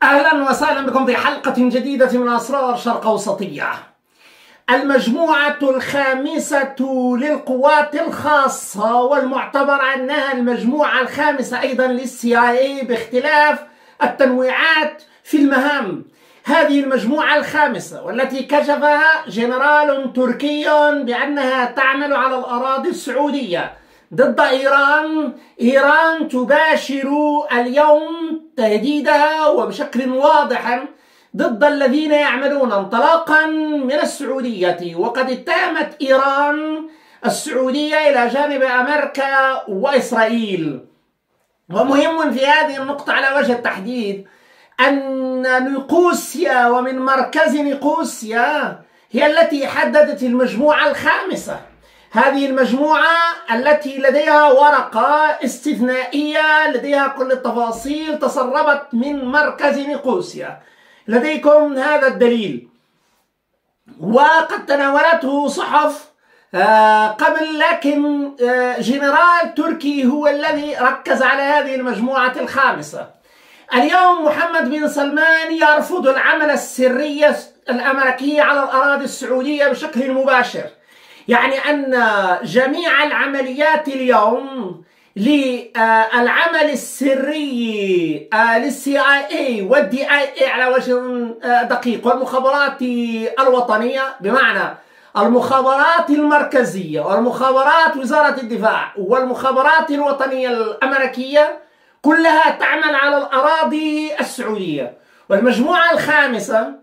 أهلا وسهلا بكم في حلقة جديدة من أسرار شرق أوسطية. المجموعة الخامسة للقوات الخاصة، والمعتبر أنها المجموعة الخامسة أيضا للCIA باختلاف التنويعات في المهام. هذه المجموعة الخامسة والتي كشفها جنرال تركي بأنها تعمل على الأراضي السعودية ضد إيران. إيران تباشر اليوم تهديدها وبشكل واضح ضد الذين يعملون انطلاقا من السعودية، وقد اتهمت إيران السعودية إلى جانب أمريكا وإسرائيل. ومهم في هذه النقطة على وجه التحديد أن نيقوسيا ومن مركز نيقوسيا هي التي حددت المجموعة الخامسة. هذه المجموعة التي لديها ورقة استثنائية لديها كل التفاصيل تسربت من مركز نيقوسيا. لديكم هذا الدليل، وقد تناولته صحف قبل، لكن جنرال تركي هو الذي ركز على هذه المجموعة الخامسة. اليوم محمد بن سلمان يرفض العمل السري الأمريكي على الأراضي السعودية بشكل مباشر، يعني أن جميع العمليات اليوم للعمل السري للCIA والDIA على وجه دقيق والمخابرات الوطنية، بمعنى المخابرات المركزية والمخابرات وزارة الدفاع والمخابرات الوطنية الأمريكية كلها تعمل على الأراضي السعودية. والمجموعة الخامسة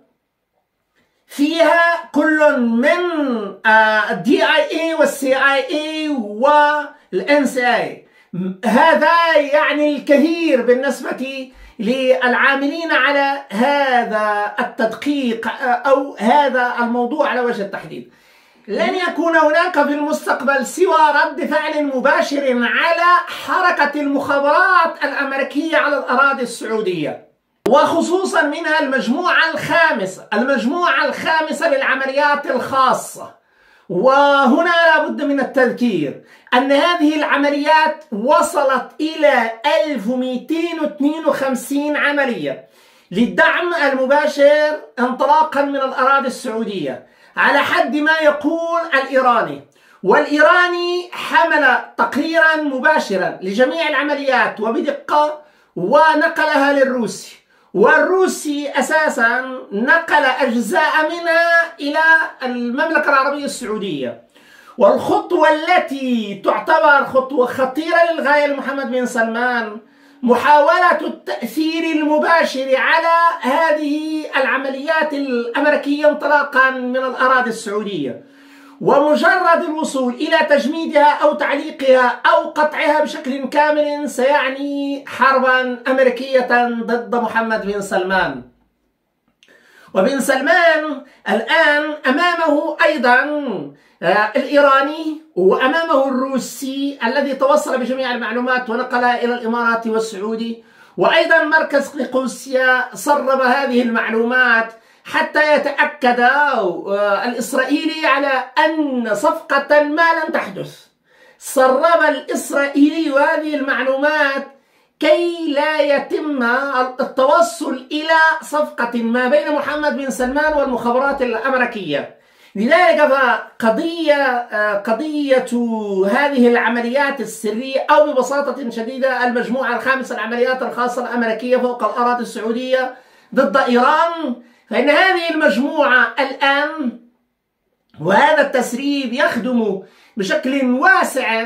فيها كل من الDIA والCIA والNCA. هذا يعني الكثير بالنسبة للعاملين على هذا التدقيق أو هذا الموضوع على وجه التحديد. لن يكون هناك في المستقبل سوى رد فعل مباشر على حركة المخابرات الأمريكية على الأراضي السعودية، وخصوصا منها المجموعة الخامسة للعمليات الخاصة. وهنا لابد من التذكير أن هذه العمليات وصلت إلى 1252 عملية للدعم المباشر انطلاقا من الأراضي السعودية على حد ما يقول الإيراني. والإيراني حمل تقريرا مباشرا لجميع العمليات وبدقة ونقلها للروسي، والروسي أساسا نقل أجزاء منها إلى المملكة العربية السعودية. والخطوة التي تعتبر خطوة خطيرة للغاية لمحمد بن سلمان محاولة التأثير المباشر على هذه العمليات الأمريكية انطلاقا من الأراضي السعودية، ومجرد الوصول إلى تجميدها أو تعليقها أو قطعها بشكل كامل سيعني حربا أمريكية ضد محمد بن سلمان. وبن سلمان الآن أمامه أيضا الإيراني وأمامه الروسي الذي توصل بجميع المعلومات ونقلها إلى الإمارات والسعودي، وأيضا مركز نيقوسيا سرب هذه المعلومات حتى يتأكد الإسرائيلي على أن صفقة ما لن تحدث. سرب الإسرائيلي هذه المعلومات كي لا يتم التوصل إلى صفقة ما بين محمد بن سلمان والمخابرات الأمريكية. لذلك قضية هذه العمليات السرية، أو ببساطة شديدة المجموعة الخامسة العمليات الخاصة الأمريكية فوق الأراضي السعودية ضد إيران، فإن هذه المجموعة الآن وهذا التسريب يخدم بشكل واسع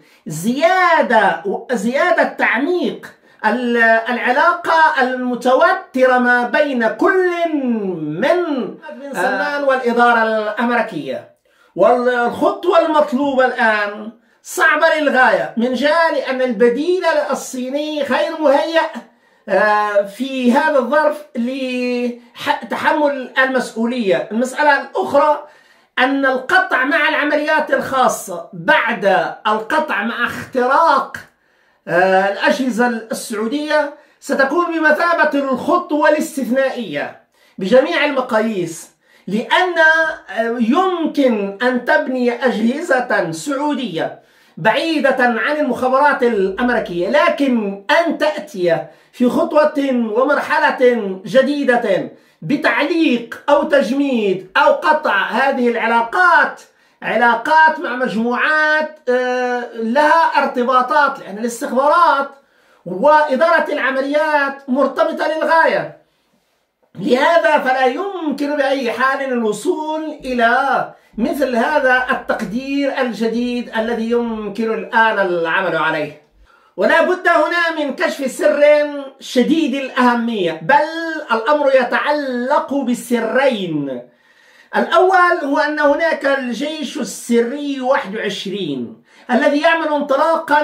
زيادة تعميق العلاقة المتوترة ما بين كل من بن سلمان والإدارة الأمريكية. والخطوة المطلوبة الآن صعبة للغاية، من جهة لأن البديل الصيني غير مهيأ في هذا الظرف لتحمل المسؤولية. المسألة الأخرى أن القطع مع العمليات الخاصة بعد القطع مع اختراق الأجهزة السعودية ستكون بمثابة الخطوة الاستثنائية بجميع المقاييس، لأن يمكن أن تبني أجهزة سعودية بعيدة عن المخابرات الأمريكية، لكن أن تأتي في خطوة ومرحلة جديدة بتعليق أو تجميد أو قطع هذه العلاقات، علاقات مع مجموعات لها ارتباطات، لأن الاستخبارات وإدارة العمليات مرتبطة للغاية. لهذا فلا يمكن بأي حال الوصول إلى مثل هذا التقدير الجديد الذي يمكن الآن العمل عليه. ولا بد هنا من كشف سر شديد الأهمية، بل الأمر يتعلق بالسرين. الأول هو أن هناك الجيش السري 21 الذي يعمل انطلاقا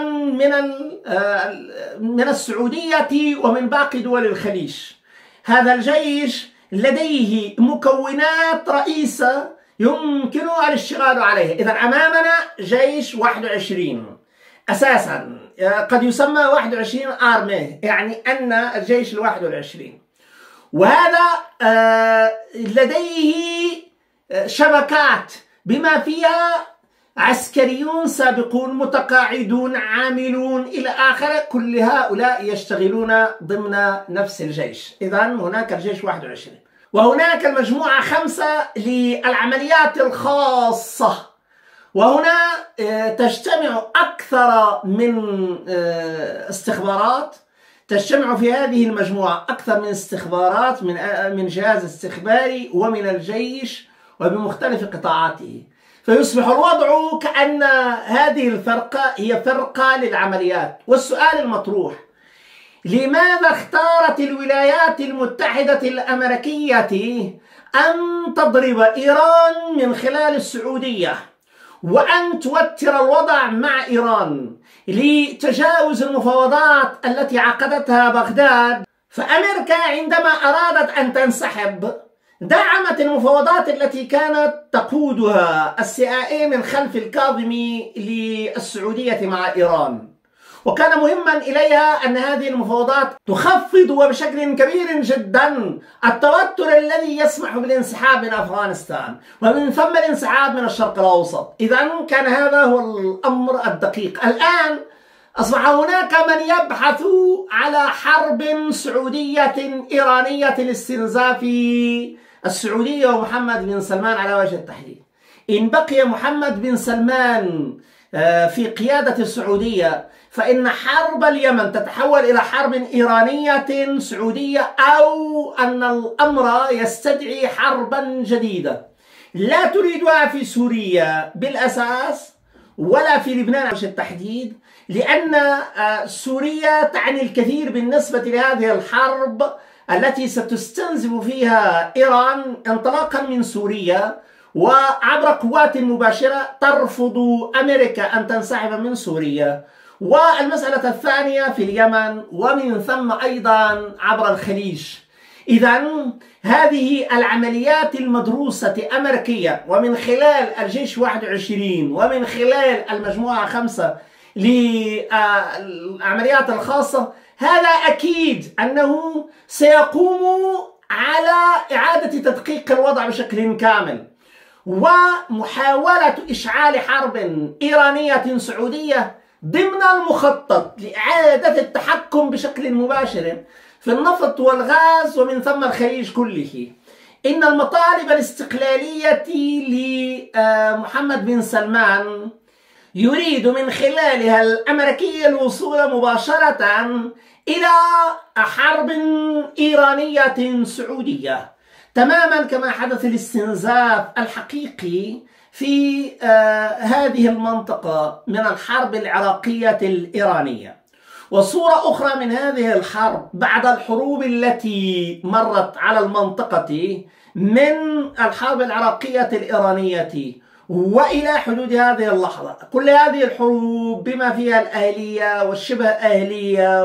من السعودية ومن باقي دول الخليج. هذا الجيش لديه مكونات رئيسة يمكن الاشتغال عليها. إذا أمامنا جيش 21 أساسا، قد يسمى 21 آرمي، يعني أن الجيش 21، وهذا لديه شبكات بما فيها عسكريون سابقون متقاعدون عاملون إلى آخره، كل هؤلاء يشتغلون ضمن نفس الجيش. إذا هناك الجيش 21، وهناك المجموعة 5 للعمليات الخاصة، وهنا تجتمع أكثر من استخبارات، تجتمع في هذه المجموعة أكثر من استخبارات من جهاز استخباري ومن الجيش وبمختلف قطاعاته، فيصبح الوضع كأن هذه الفرقة هي فرقة للعمليات. والسؤال المطروح: لماذا اختارت الولايات المتحدة الأمريكية أن تضرب إيران من خلال السعودية، وأن توتر الوضع مع إيران لتجاوز المفاوضات التي عقدتها بغداد؟ فأمريكا عندما أرادت أن تنسحب دعمت المفاوضات التي كانت تقودها CIA من خلف الكاظمي للسعودية مع إيران، وكان مهما إليها أن هذه المفاوضات تخفض وبشكل كبير جدا التوتر الذي يسمح بالانسحاب من أفغانستان ومن ثم الانسحاب من الشرق الأوسط. إذا كان هذا هو الأمر الدقيق. الآن أصبح هناك من يبحث على حرب سعودية إيرانية لاستنزاف السعودية ومحمد بن سلمان على وجه التحديد. إن بقي محمد بن سلمان في قيادة السعودية فإن حرب اليمن تتحول إلى حرب إيرانية سعودية، أو أن الأمر يستدعي حربا جديدة لا تريدها في سوريا بالأساس ولا في لبنان على وجه التحديد، لأن سوريا تعني الكثير بالنسبة لهذه الحرب التي ستستنزف فيها إيران انطلاقا من سوريا وعبر قوات مباشرة ترفض أمريكا أن تنسحب من سوريا، والمسألة الثانية في اليمن، ومن ثم أيضا عبر الخليج. إذا هذه العمليات المدروسة أمريكية ومن خلال الجيش 21 ومن خلال المجموعة 5 للعمليات الخاصة، هذا أكيد أنه سيقوم على إعادة تدقيق الوضع بشكل كامل، ومحاولة إشعال حرب إيرانية سعودية ضمن المخطط لإعادة التحكم بشكل مباشر في النفط والغاز ومن ثم الخليج كله. إن المطالب الاستقلالية لمحمد بن سلمان يريد من خلالها الأمريكي الوصول مباشرة إلى حرب إيرانية سعودية، تماما كما حدث الاستنزاف الحقيقي في هذه المنطقة من الحرب العراقية الإيرانية. وصورة أخرى من هذه الحرب بعد الحروب التي مرت على المنطقة من الحرب العراقية الإيرانية وإلى حدود هذه اللحظة، كل هذه الحروب بما فيها الأهلية والشبه أهلية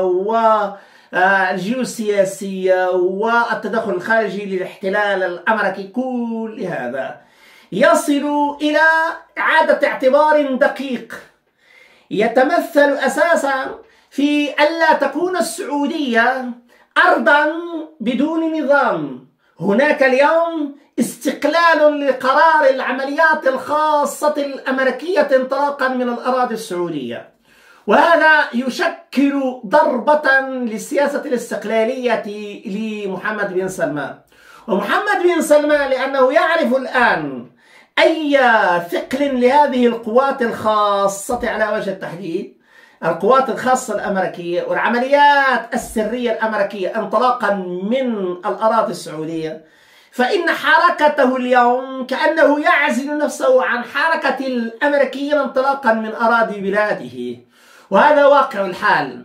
والجيوسياسية والتدخل الخارجي للاحتلال الأمريكي، كل هذا يصل إلى إعادة اعتبار دقيق يتمثل أساسا في ألا تكون السعودية أرضا بدون نظام. هناك اليوم استقلال لقرار العمليات الخاصة الأمريكية انطلاقا من الأراضي السعودية، وهذا يشكل ضربة للسياسة الاستقلالية لمحمد بن سلمان. ومحمد بن سلمان لأنه يعرف الآن أي ثقل لهذه القوات الخاصة على وجه التحديد، القوات الخاصة الأمريكية والعمليات السرية الأمريكية انطلاقا من الأراضي السعودية، فإن حركته اليوم كأنه يعزل نفسه عن حركة الأمريكيين انطلاقا من أراضي بلاده، وهذا واقع الحال.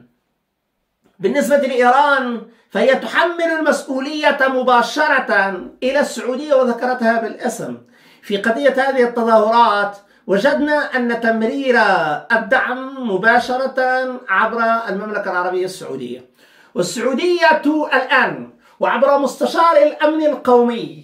بالنسبة لإيران فهي تحمل المسؤولية مباشرة إلى السعودية، وذكرتها بالاسم. في قضية هذه التظاهرات وجدنا أن تمرير الدعم مباشرة عبر المملكة العربية السعودية، والسعودية الآن وعبر مستشار الأمن القومي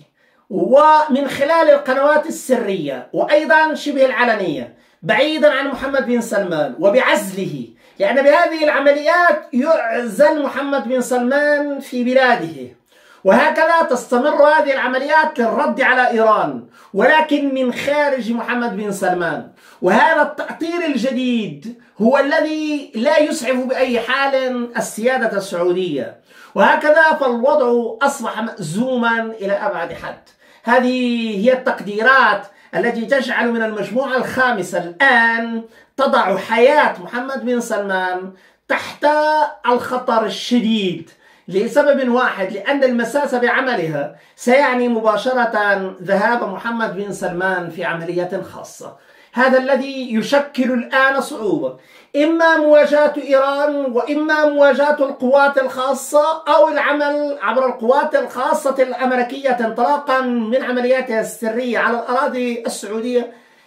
ومن خلال القنوات السرية وأيضا شبه العلنية بعيدا عن محمد بن سلمان وبعزله، لأن بهذه العمليات يعزل محمد بن سلمان في بلاده، وهكذا تستمر هذه العمليات للرد على إيران ولكن من خارج محمد بن سلمان. وهذا التأطير الجديد هو الذي لا يسعف بأي حال السيادة السعودية، وهكذا فالوضع أصبح مأزوما إلى أبعد حد. هذه هي التقديرات التي تجعل من المجموعة الخامسة الآن تضع حياة محمد بن سلمان تحت الخطر الشديد لسبب واحد، لأن المساس بعملها سيعني مباشرة ذهاب محمد بن سلمان في عملية خاصة. هذا الذي يشكل الآن صعوبة، إما مواجهة إيران وإما مواجهة القوات الخاصة أو العمل عبر القوات الخاصة الأمريكية انطلاقا من عملياتها السرية على الأراضي السعودية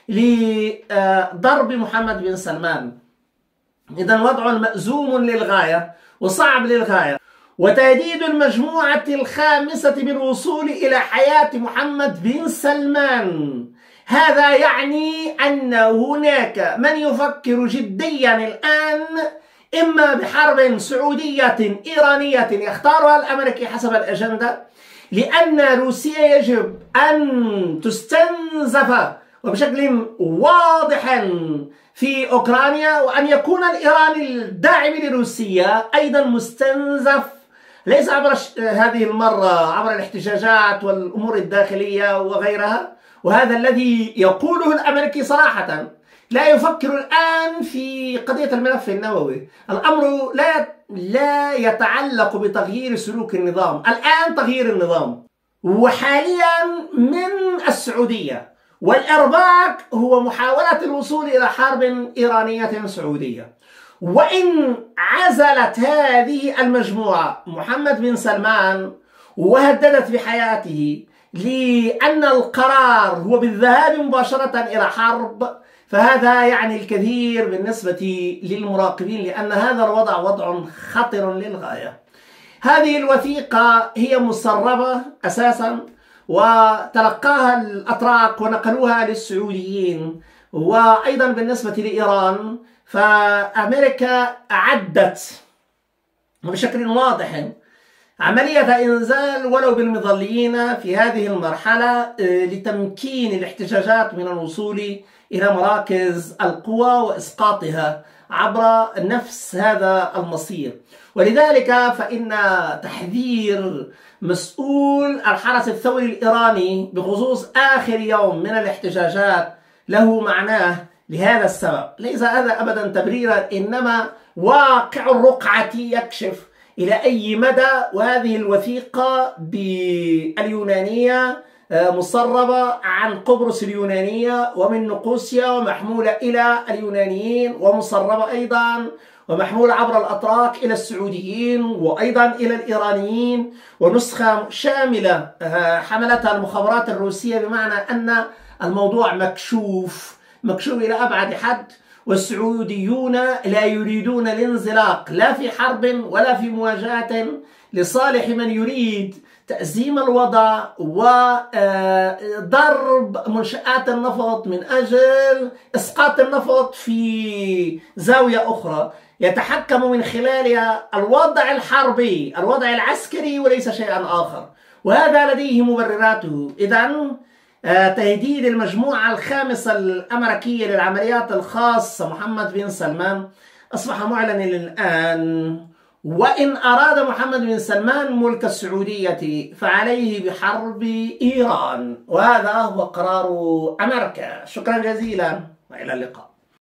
لضرب محمد بن سلمان. إذن وضع مأزوم للغاية وصعب للغاية، وتهديد المجموعة الخامسة بالوصول إلى حياة محمد بن سلمان هذا يعني أن هناك من يفكر جديا الآن إما بحرب سعودية إيرانية يختارها الأمريكي حسب الأجندة، لأن روسيا يجب أن تستنزف وبشكل واضح في أوكرانيا، وأن يكون الإيراني الداعم لروسيا أيضا مستنزف ليس عبر هذه المرة عبر الاحتجاجات والأمور الداخلية وغيرها. وهذا الذي يقوله الأمريكي صراحة، لا يفكر الآن في قضية الملف النووي. الأمر لا يتعلق بتغيير سلوك النظام، الآن تغيير النظام وحاليا من السعودية، والإرباك هو محاولة الوصول إلى حرب إيرانية سعودية. وإن عزلت هذه المجموعة محمد بن سلمان وهددت بحياته لأن القرار هو بالذهاب مباشرة إلى حرب، فهذا يعني الكثير بالنسبة للمراقبين، لأن هذا الوضع وضع خطر للغاية. هذه الوثيقة هي مسربة أساسا وتلقاها الأتراك ونقلوها للسعوديين، وأيضا بالنسبة لإيران فأمريكا أعدت بشكل واضح عملية إنزال ولو بالمظليين في هذه المرحلة لتمكين الاحتجاجات من الوصول إلى مراكز القوى وإسقاطها عبر نفس هذا المصير. ولذلك فإن تحذير مسؤول الحرس الثوري الإيراني بخصوص آخر يوم من الاحتجاجات له معناه لهذا السبب. ليس هذا أبدا تبريرا، إنما واقع الرقعة يكشف إلى أي مدى. وهذه الوثيقة باليونانية مسربة عن قبرص اليونانية ومن نقوسيا ومحمولة إلى اليونانيين، ومسربة أيضا ومحمولة عبر الأتراك إلى السعوديين وأيضا إلى الإيرانيين، ونسخة شاملة حملتها المخابرات الروسية، بمعنى أن الموضوع مكشوف إلى أبعد حد. والسعوديون لا يريدون الانزلاق لا في حرب ولا في مواجهة لصالح من يريد تأزيم الوضع وضرب منشآت النفط من أجل إسقاط النفط في زاوية أخرى. يتحكم من خلالها الوضع الحربي، الوضع العسكري، وليس شيئا آخر، وهذا لديه مبرراته. إذن تهديد المجموعة الخامسة الأمريكية للعمليات الخاصة محمد بن سلمان أصبح معلنا الآن، وإن أراد محمد بن سلمان ملك السعودية فعليه بحرب إيران، وهذا هو قرار أمريكا. شكرا جزيلا وإلى اللقاء.